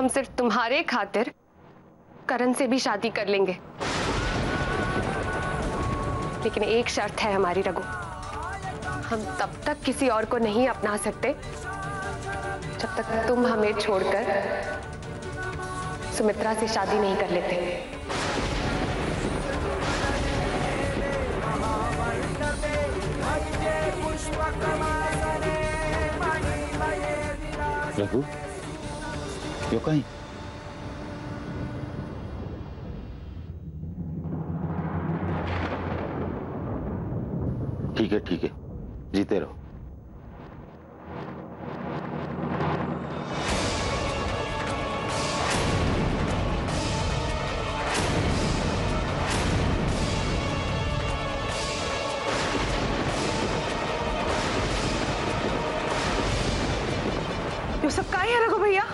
हम सिर्फ तुम्हारे खातिर करण से भी शादी कर लेंगे, लेकिन एक शर्त है हमारी रघु, हम तब तक किसी और को नहीं अपना सकते जब तक तुम हमें छोड़कर सुमित्रा से शादी नहीं कर लेते। रघु, क्यों कहीं? ठीक है, जीते रहो। ये सब का है रघु भैया?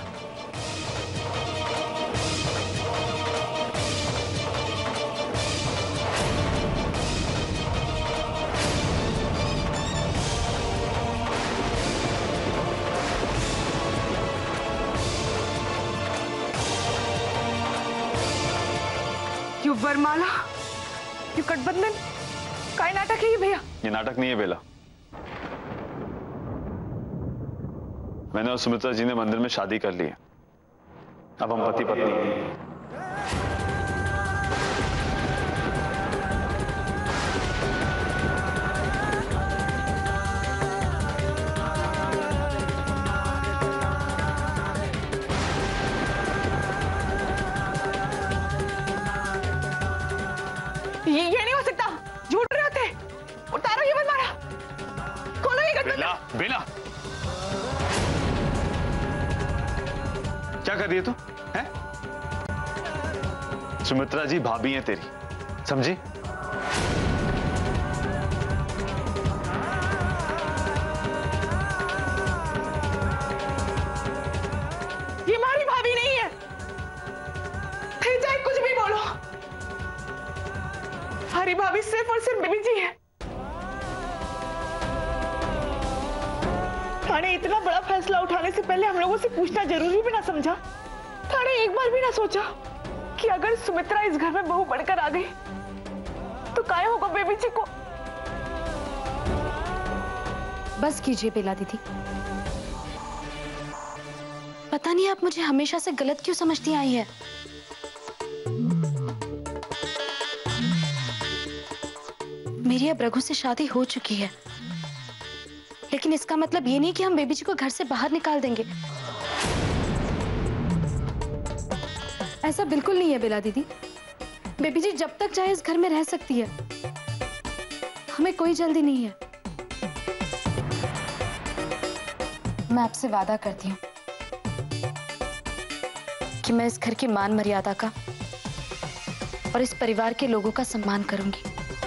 ये वरमाला, ये गठबंधन का नाटक है ये भैया? ये नाटक नहीं है बेला। मैंने और सुमित्रा जी ने मंदिर में शादी कर ली है। अब हम पति पत्नी हैं। ये नहीं हो सकता, झूठ रहे होते। उतारो ये वरमाला, खोलो ये गठबंधन। बेला, बेला, क्या कर रही है तू? हैं? सुमित्रा जी भाभी हैं तेरी, समझी? ये हमारी भाभी नहीं है, फिर चाहे कुछ भी बोलो। हमारी भाभी सिर्फ और सिर्फ बेबी जी है। थाने इतना बड़ा फैसला उठाने से पहले हम लोगों से पूछना जरूरी भी ना समझा? थाने एक बार भी ना सोचा कि अगर सुमित्रा इस घर में बहू बनकर आ गई तो क्या होगा बेबी जी को? बस कीजिए बेला दीदी, पता नहीं आप मुझे हमेशा से गलत क्यों समझती आई है। मेरी अब रघु से शादी हो चुकी है, लेकिन इसका मतलब ये नहीं कि हम बेबी जी को घर से बाहर निकाल देंगे। ऐसा बिल्कुल नहीं है बेला दीदी, बेबी जी जब तक चाहे इस घर में रह सकती है, हमें कोई जल्दी नहीं है। मैं आपसे वादा करती हूँ कि मैं इस घर की मान मर्यादा का और इस परिवार के लोगों का सम्मान करूंगी।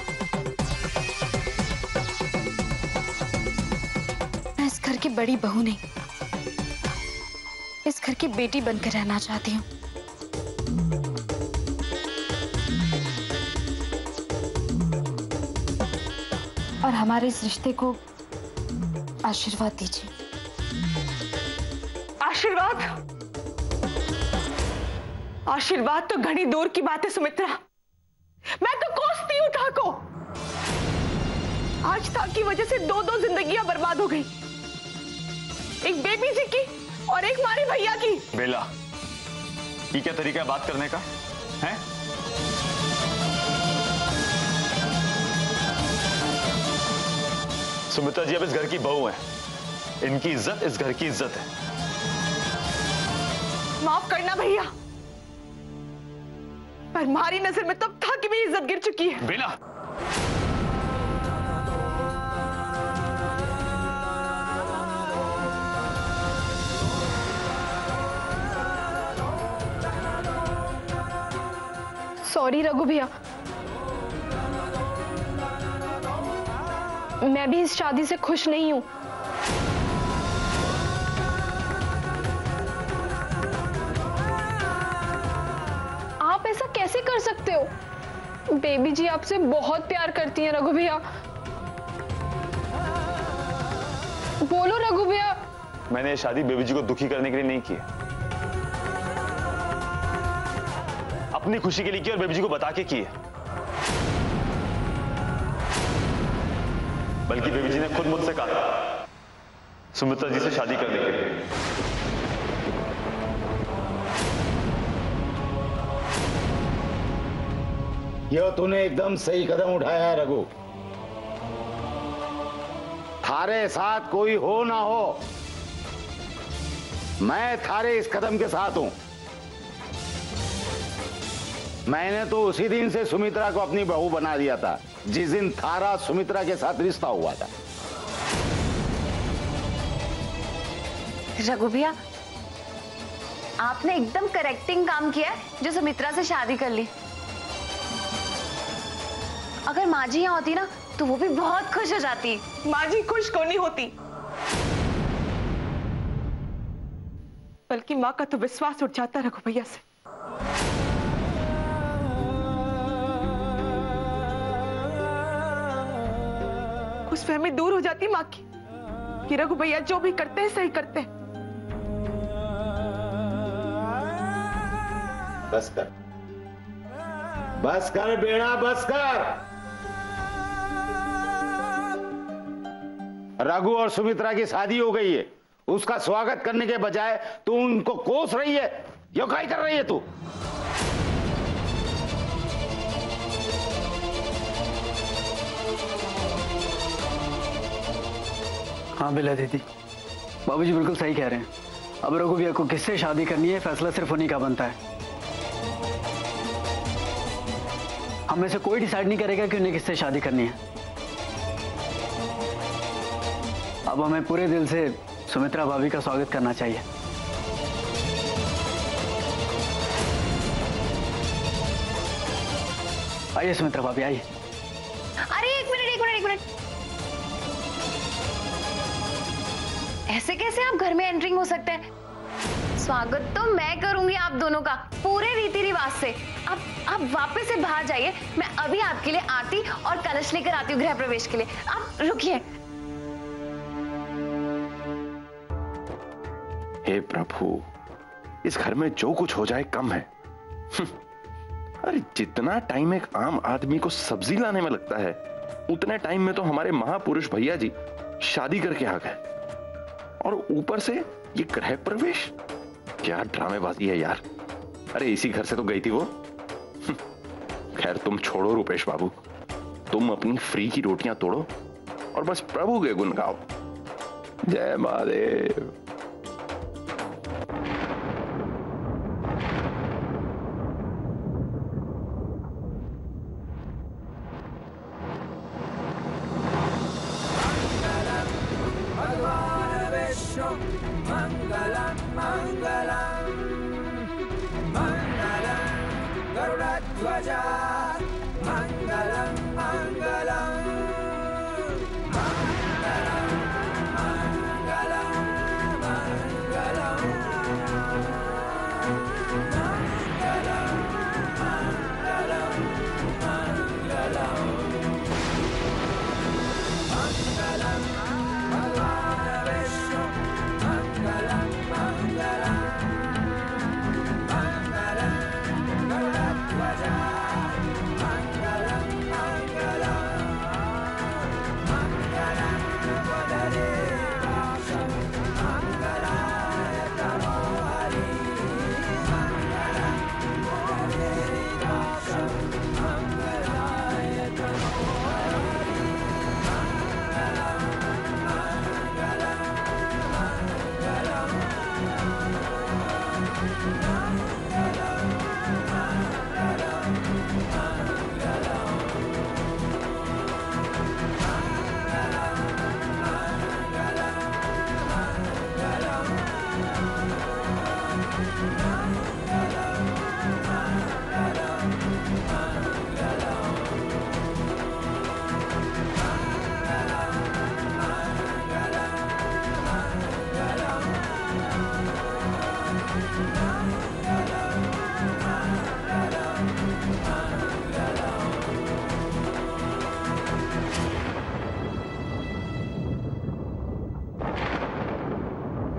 मैं इस घर की बड़ी बहू नहीं, इस घर की बेटी बनकर रहना चाहती हूँ। और हमारे इस रिश्ते को आशीर्वाद दीजिए। आशीर्वाद? आशीर्वाद तो घनी दूर की बात है सुमित्रा। मैं तो कोसती हूँ था को। आज था की वजह से दो जिंदगियां बर्बाद हो गई, एक बेबी जी की और एक मारी भैया की। बेला, ये क्या तरीका है बात करने का है? सुमित्रा जी अब इस घर की बहू है, इनकी इज्जत इस घर की इज्जत है। माफ करना भैया, पर हमारी नजर में तब था कि मेरी इज्जत गिर चुकी है। बेला, सॉरी रघु भैया, मैं भी इस शादी से खुश नहीं हूं। आप ऐसा कैसे कर सकते हो? बेबी जी आपसे बहुत प्यार करती हैं रघु भैया। बोलो रघु भैया। मैंने ये शादी बेबी जी को दुखी करने के लिए नहीं की है। अपनी खुशी के लिए की और बेबी जी को बता के की है। बल्कि बेबी जी ने खुद मुझसे कहा सुमित्रा जी से शादी करने के लिए। यह तूने एकदम सही कदम उठाया है रघु। थारे साथ कोई हो ना हो, मैं थारे इस कदम के साथ हूं। मैंने तो उसी दिन से सुमित्रा को अपनी बहू बना दिया था जिस दिन थारा सुमित्रा के साथ रिश्ता हुआ था। रघु भैया, आपने एकदम करेक्टिंग काम किया जो सुमित्रा से शादी कर ली। अगर माँ जी यहाँ होती ना तो वो भी बहुत खुश हो जाती। माँ जी खुश क्यों नहीं होती, बल्कि माँ का तो विश्वास उठ जाता रघु भैया से। खुशफहमी दूर हो जाती माँ की कि रघु भैया जो भी करते हैं सही करते हैं। बस कर बेड़ा, बस कर। रघु और सुमित्रा की शादी हो गई है, उसका स्वागत करने के बजाय तू उनको कोस रही है। यो क्या कर रही है तू? हाँ बेला दीदी, बाबूजी बिल्कुल सही कह रहे हैं। अब रघु भैया को किससे शादी करनी है फैसला सिर्फ उन्हीं का बनता है। हम में से कोई डिसाइड नहीं करेगा कि उन्हें किससे शादी करनी है। अब हमें पूरे दिल से सुमित्रा भाभी का स्वागत करना चाहिए। आइए सुमित्रा भाभी, आइए। अरे एक मिनट। ऐसे कैसे आप घर में एंट्रिंग हो सकते हैं? स्वागत तो मैं करूंगी आप दोनों का पूरे रीति रिवाज से। आप वापस से बाहर जाइए, मैं अभी आपके लिए आरती और कलश लेकर आती हूँ गृह प्रवेश के लिए। आप रुकिए। हे प्रभु, इस घर में जो कुछ हो जाए कम है। अरे जितना टाइम एक आम आदमी को सब्जी लाने में लगता है, उतने टाइम में तो हमारे महापुरुष भैया जी शादी करके आ गए। और ऊपर से ये गृह प्रवेश, क्या ड्रामेबाजी है यार। अरे इसी घर से तो गई थी वो। खैर तुम छोड़ो रूपेश बाबू, तुम अपनी फ्री की रोटियां तोड़ो और बस प्रभु के गुण गाओ। जय महादेव।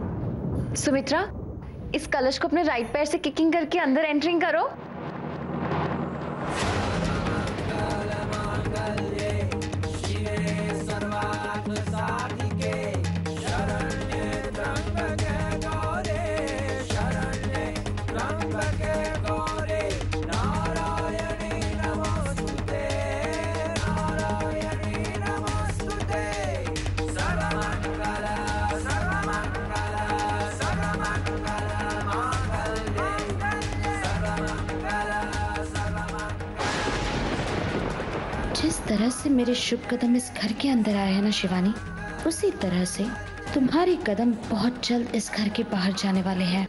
सुमित्रा, इस कलश को अपने राइट पैर से किकिंग करके अंदर एंटरिंग करो। तरह से मेरे शुभ कदम इस घर के अंदर आए हैं ना शिवानी, उसी तरह से तुम्हारे कदम बहुत जल्द इस घर के बाहर जाने वाले हैं।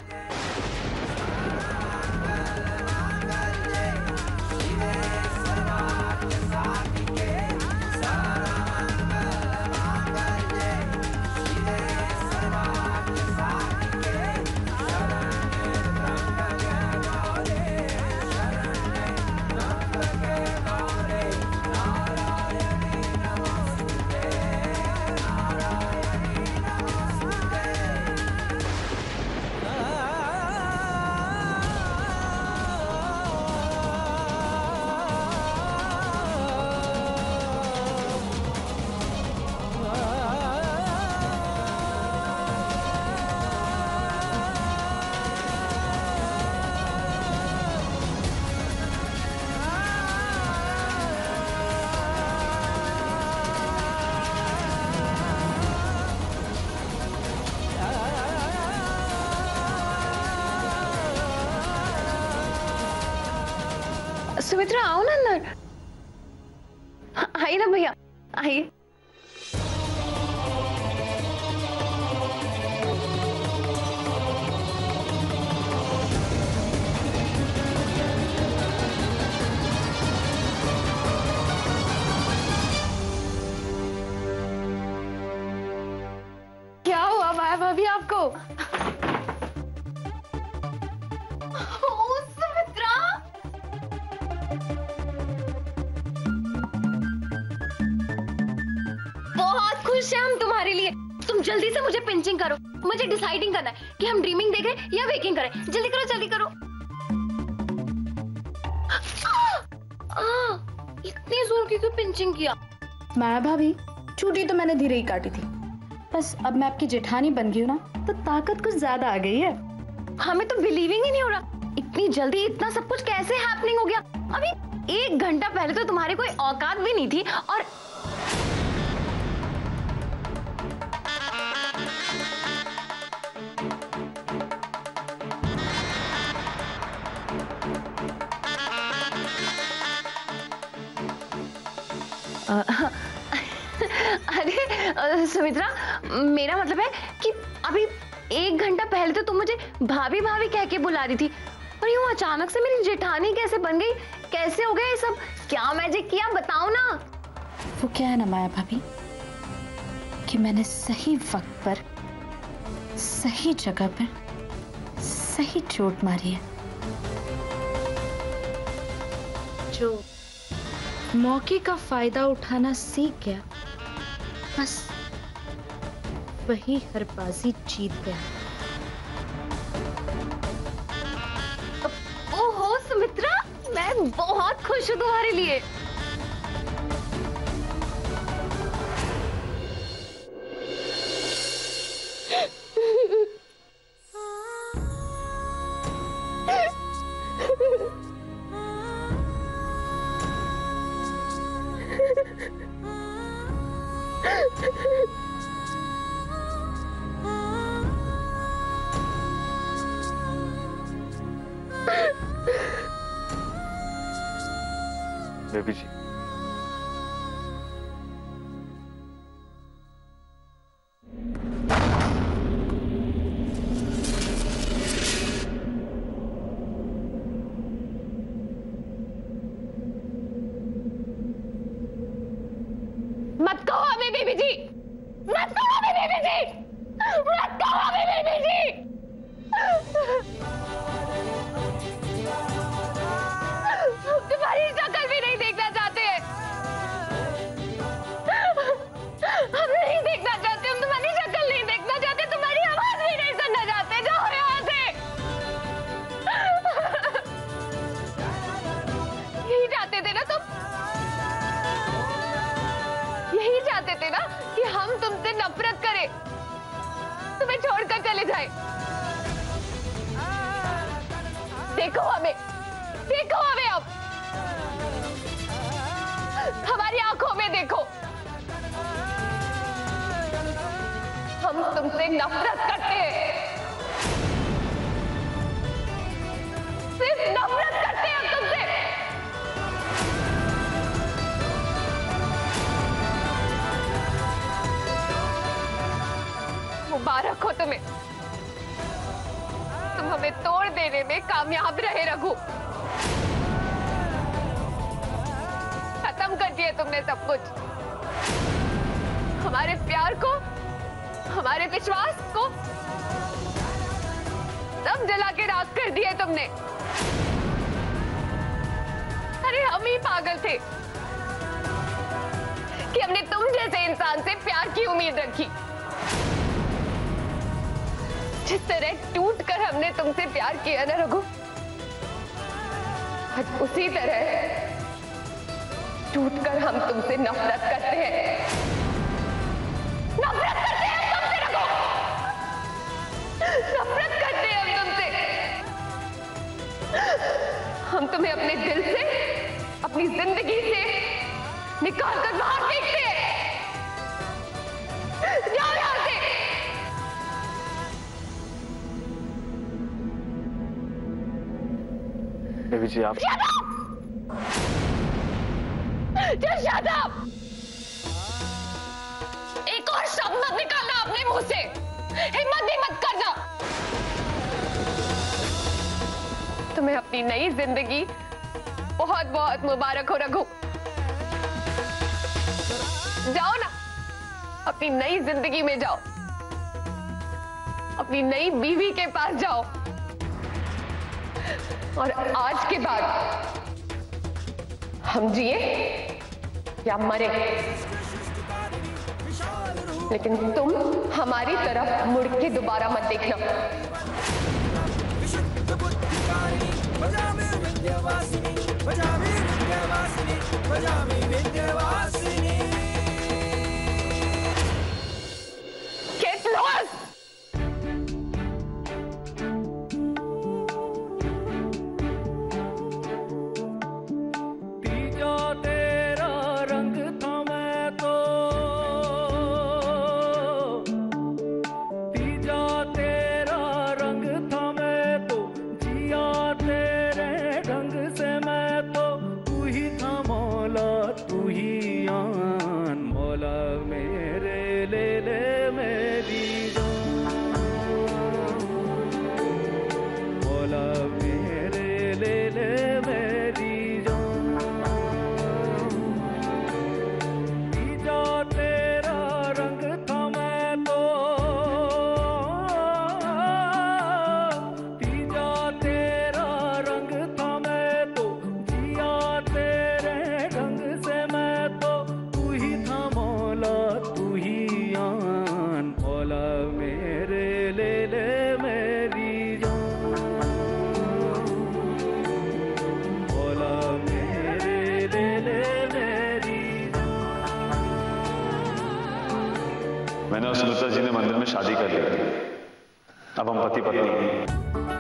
सुमित्रा आओ ना अंदर, आइए ना भैया, आइए। क्या हुआ माया भाभी आपको? बहुत खुश है हम तुम्हारे लिए। तुम जल्दी से मुझे पिंचिंग करो, मुझे डिसाइडिंग करना है कि हम ड्रीमिंग देखें या वेकिंग करें। जल्दी करो जल्दी करो। इतनी जोर की क्यों पिंचिंग किया? माया भाभी चूटी तो मैंने धीरे ही काटी थी, बस अब मैं आपकी जेठानी बन गई हूँ ना, तो ताकत कुछ ज्यादा आ गई है। हमें तो बिलीविंग ही नहीं हो रहा, इतनी जल्दी इतना सब कुछ कैसे हैपनिंग हो गया? अभी 1 घंटा पहले तो तुम्हारी कोई औकात भी नहीं थी। और अरे सुमित्रा, मेरा मतलब है कि अभी 1 घंटा पहले तो तुम मुझे भाभी भाभी कह के बुला रही थी, और यूं अचानक से मेरी जेठानी कैसे बन गई? कैसे हो गया ये सब? क्या मैजिक किया बताओ ना। वो क्या है ना माया भाभी कि मैंने सही वक्त पर सही जगह पर सही चोट मारी है। जो मौके का फायदा उठाना सीख गया, बस वही हर बाजी जीत गया। ओहो सुमित्रा, मैं बहुत खुश हूँ तुम्हारे लिए। बेबी जी, मत कहो हमें बेबी जी, मत कहो हमें बेबी जी, मत कहो हमें बेबी जी। तुम्हारी शक्ल भी नहीं देखना चाहते हैं, हम नहीं देखना चाहते, हम तुम्हारी शक्ल नहीं देखना चाहते, तुम्हारी आवाज भी नहीं सुनना चाहते। जाओ यहाँ से। यही चाहते थे ना तुम, यही चाहते थे ना कि हम तुमसे नफरत करें, तुम्हें छोड़कर चले जाए। देखो हमें, देखो हमें अब, हमारी आंखों में देखो, हम तुमसे नफरत करते हैं, सिर्फ नफरत करते हैं हम तुमसे। मुबारक हो तुम्हें। तुम हमें तोड़ देने में कामयाब रहे रघु। खत्म कर दिया तुमने सब कुछ। हमारे प्यार को, हमारे विश्वास को सब जला के राख कर दिया तुमने। अरे हम ही पागल थे कि हमने तुम जैसे इंसान से प्यार की उम्मीद रखी। जिस तरह टूट कर हमने तुमसे प्यार किया ना रघु, आज उसी तरह टूट कर हम तुमसे नफरत करते हैं। नफरत करते हैं हम तुमसे रघु, नफरत करते हैं हम तुमसे। हम तुम्हें अपने दिल से, अपनी जिंदगी से निकाल कर बाहर फेंकते हैं। जाओ यहां से। बेबी जी आप Shut up! एक और शब्द मत निकालना अपने मुंह से। हिम्मत भी मत करना। तुम्हें अपनी नई जिंदगी बहुत बहुत मुबारक हो रघु। जाओ ना, अपनी नई जिंदगी में जाओ, अपनी नई बीवी के पास जाओ और आज के बाद हम जिए या मरे, लेकिन तुम हमारी तरफ मुड़ के दोबारा मत देखना। Get lost! मैंने और सुमित्रा जी ने मंदिर में शादी कर ली। अब हम पति पत्नी हैं।